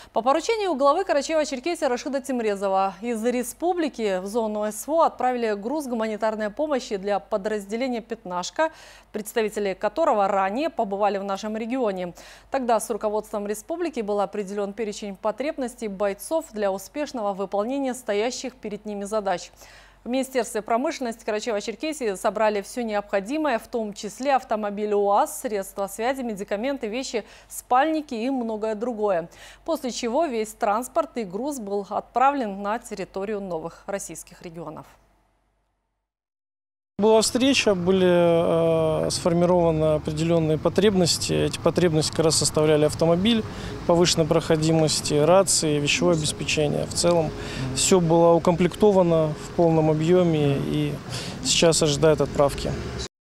По поручению главы Карачаева-Черкесии Рашида Тимрезова из республики в зону СВО отправили груз гуманитарной помощи для подразделения «Пятнашка», представители которого ранее побывали в нашем регионе. Тогда с руководством республики был определен перечень потребностей бойцов для успешного выполнения стоящих перед ними задач. В Министерстве промышленности Карачаева-Черкесии собрали все необходимое, в том числе автомобиль УАЗ, средства связи, медикаменты, вещи, спальники и многое другое. После чего весь транспорт и груз был отправлен на территорию новых российских регионов. Была встреча, были сформированы определенные потребности. Эти потребности как раз составляли автомобиль повышенной проходимости, рации, вещевое обеспечение. В целом все было укомплектовано в полном объеме и сейчас ожидает отправки.